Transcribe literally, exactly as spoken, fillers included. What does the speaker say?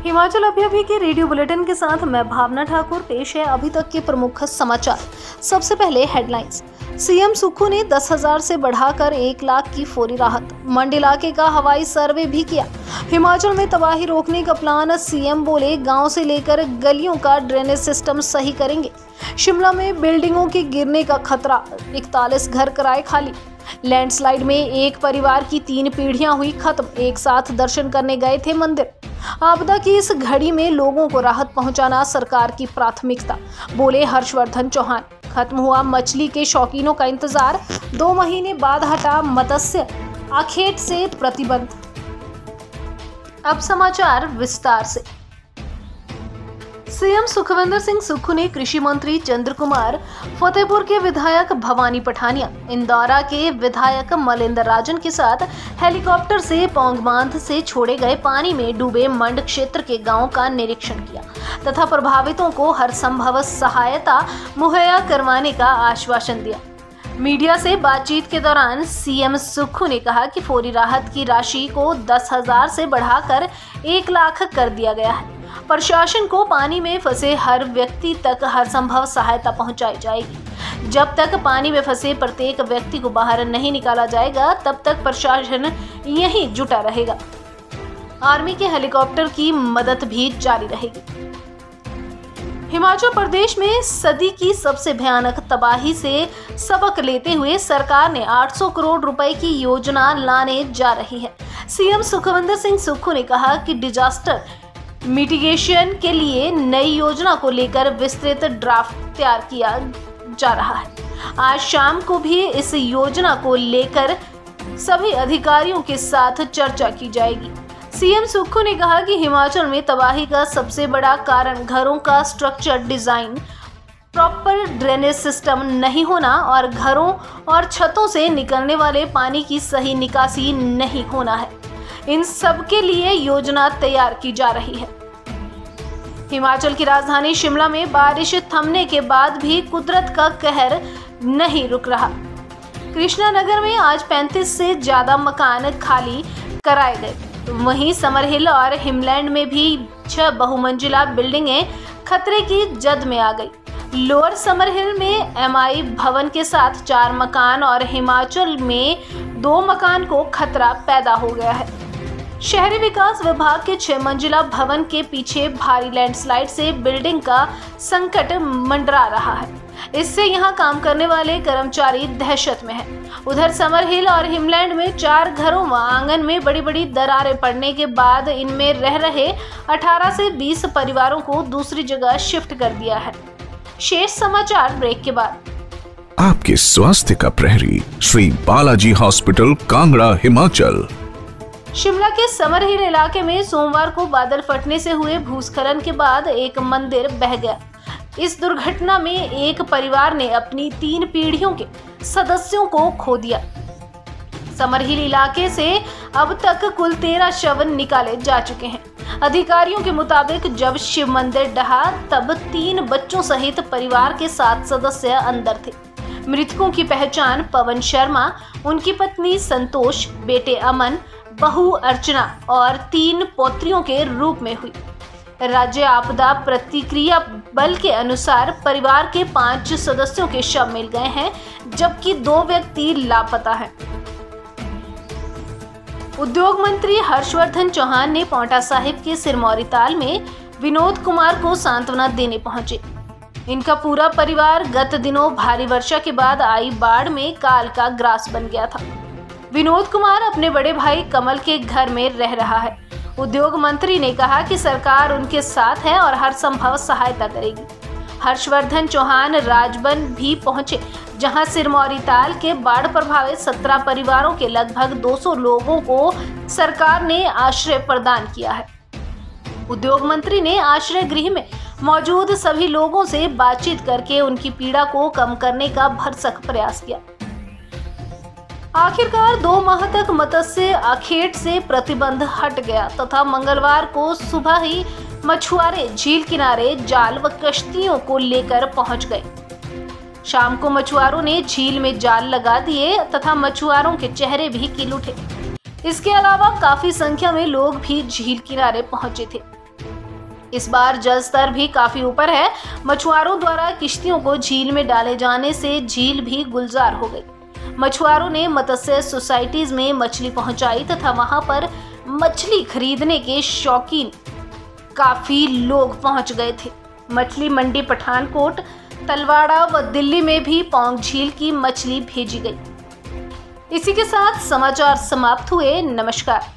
हिमाचल अभी अभी के रेडियो बुलेटिन के साथ मैं भावना ठाकुर। पेश है अभी तक के प्रमुख समाचार। सबसे पहले हेडलाइंस। सीएम सुक्खू ने दस हजार से बढ़ाकर एक लाख की फौरी राहत। मंडी इलाके का हवाई सर्वे भी किया। हिमाचल में तबाही रोकने का प्लान। सीएम बोले गांव से लेकर गलियों का ड्रेनेज सिस्टम सही करेंगे। शिमला में बिल्डिंगों के गिरने का खतरा। इकतालीस घर कराए खाली। लैंडस्लाइड में एक परिवार की तीन पीढ़ियां हुई खत्म। एक साथ दर्शन करने गए थे मंदिर। आपदा की इस घड़ी में लोगों को राहत पहुंचाना सरकार की प्राथमिकता, बोले हर्षवर्धन चौहान। खत्म हुआ मछली के शौकीनों का इंतजार। दो महीने बाद हटा मत्स्य आखेट से प्रतिबंध। अब समाचार विस्तार से। सीएम सुखविंदर सिंह सुक्खू ने कृषि मंत्री चंद्र कुमार, फतेहपुर के विधायक भवानी पठानिया, इंदौरा के विधायक मलिंदर राजन के साथ हेलीकॉप्टर से पौंग बांध से छोड़े गए पानी में डूबे मंड क्षेत्र के गांव का निरीक्षण किया तथा प्रभावितों को हर संभव सहायता मुहैया करवाने का आश्वासन दिया। मीडिया से बातचीत के दौरान सीएम सुक्खू ने कहा कि फौरी राहत की राशि को दस हजार से बढ़ाकर एक लाख कर दिया गया है। प्रशासन को पानी में फंसे हर व्यक्ति तक हर संभव सहायता पहुंचाई जाएगी। जब तक पानी में फंसे प्रत्येक व्यक्ति को बाहर नहीं निकाला जाएगा, तब तक प्रशासन यहीं जुटा रहेगा। आर्मी के हेलीकॉप्टर की मदद भी जारी रहेगी। हिमाचल प्रदेश में सदी की सबसे भयानक तबाही से सबक लेते हुए सरकार ने आठ सौ करोड़ रुपए की योजना लाने जा रही है। सीएम सुखविंदर सिंह सुक्खू ने कहा कि डिजास्टर मिटिगेशन के लिए नई योजना को लेकर विस्तृत ड्राफ्ट तैयार किया जा रहा है। आज शाम को भी इस योजना को लेकर सभी अधिकारियों के साथ चर्चा की जाएगी। सीएम सुक्खू ने कहा कि हिमाचल में तबाही का सबसे बड़ा कारण घरों का structure design, proper drainage system नहीं होना और घरों और छतों से निकलने वाले पानी की सही निकासी नहीं होना है। इन सब के लिए योजना तैयार की जा रही है। हिमाचल की राजधानी शिमला में बारिश थमने के बाद भी कुदरत का कहर नहीं रुक रहा। कृष्णा नगर में आज पैंतीस से ज्यादा मकान खाली कराए गए। वहीं समरहिल और हिमलैंड में भी छह बहुमंजिला बिल्डिंगें खतरे की जद में आ गई। लोअर समरहिल में एमआई भवन के साथ चार मकान और हिमाचल में दो मकान को खतरा पैदा हो गया है। शहरी विकास विभाग के छह मंजिला भवन के पीछे भारी लैंडस्लाइड से बिल्डिंग का संकट मंडरा रहा है। इससे यहां काम करने वाले कर्मचारी दहशत में हैं। उधर समरहिल और हिमलैंड में चार घरों व आंगन में बड़ी बड़ी दरारें पड़ने के बाद इनमें रह रहे अठारह से बीस परिवारों को दूसरी जगह शिफ्ट कर दिया है। शेष समाचार ब्रेक के बाद। आपके स्वास्थ्य का प्रहरी श्री बालाजी हॉस्पिटल, कांगड़ा, हिमाचल। शिमला के समरहिल इलाके में सोमवार को बादल फटने से हुए भूस्खलन के बाद एक मंदिर बह गया। इस दुर्घटना में एक परिवार ने अपनी तीन पीढ़ियों के सदस्यों को खो दिया। समरहिल इलाके से अब तक कुल तेरह शव निकाले जा चुके हैं। अधिकारियों के मुताबिक जब शिव मंदिर ढहा तब तीन बच्चों सहित परिवार के सात सदस्य अंदर थे। मृतकों की पहचान पवन शर्मा, उनकी पत्नी संतोष, बेटे अमन, बहू अर्चना और तीन पौत्रियों के रूप में हुई। राज्य आपदा प्रतिक्रिया बल के अनुसार परिवार के पांच सदस्यों के शव मिल गए हैं, जबकि दो व्यक्ति लापता हैं। उद्योग मंत्री हर्षवर्धन चौहान ने पांवटा साहिब के सिरमौरी ताल में विनोद कुमार को सांत्वना देने पहुंचे। इनका पूरा परिवार गत दिनों भारी वर्षा के बाद आई बाढ़ में काल का ग्रास बन गया था। विनोद कुमार अपने बड़े भाई कमल के घर में रह रहा है। उद्योग मंत्री ने कहा कि सरकार उनके साथ है और हर संभव सहायता करेगी। हर्षवर्धन चौहान राजबन भी पहुंचे, जहां सिरमौरी ताल के बाढ़ प्रभावित सत्रह परिवारों के लगभग दो सौ लोगों को सरकार ने आश्रय प्रदान किया है। उद्योग मंत्री ने आश्रय गृह में मौजूद सभी लोगों से बातचीत करके उनकी पीड़ा को कम करने का भरसक प्रयास किया। आखिरकार दो माह तक मत्स्य आखेट से प्रतिबंध हट गया तथा मंगलवार को सुबह ही मछुआरे झील किनारे जाल व कश्तियों को लेकर पहुंच गए। शाम को मछुआरों ने झील में जाल लगा दिए तथा मछुआरों के चेहरे भी खिल उठे। इसके अलावा काफी संख्या में लोग भी झील किनारे पहुंचे थे। इस बार जल स्तर भी काफी ऊपर है। मछुआरों द्वारा किश्तियों को झील में डाले जाने से झील भी गुलजार हो गई। मछुआरों ने मत्स्य सोसाइटीज में मछली पहुंचाई तथा वहां पर मछली खरीदने के शौकीन काफी लोग पहुंच गए थे। मछली मंडी पठानकोट, तलवाड़ा व दिल्ली में भी पौंग झील की मछली भेजी गई। इसी के साथ समाचार समाप्त हुए। नमस्कार।